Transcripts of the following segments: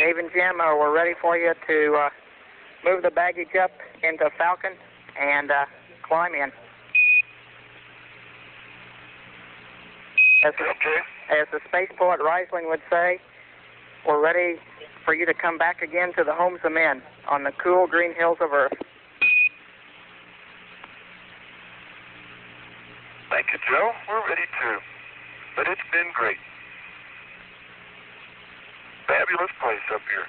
Dave and Jim, we're ready for you to move the baggage up into Falcon and climb in. As the spaceport Reisling would say, we're ready for you to come back again to the homes of men on the cool green hills of Earth. Thank you, Joe. We're ready too. But it's been great. Fabulous place up here.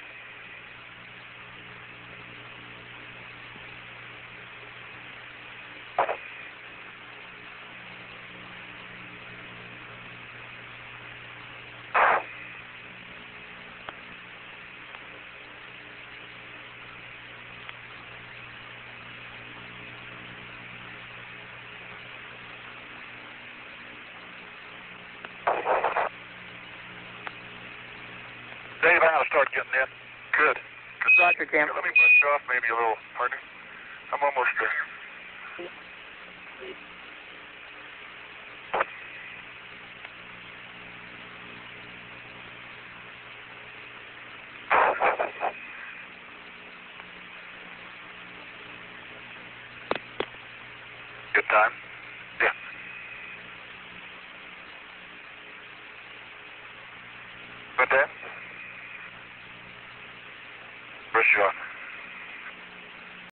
Dave, I ought to start getting in. Good. Roger, Jim. Let me brush off maybe a little, partner. I'm almost there. Good time? Yeah. But then? Brush you off.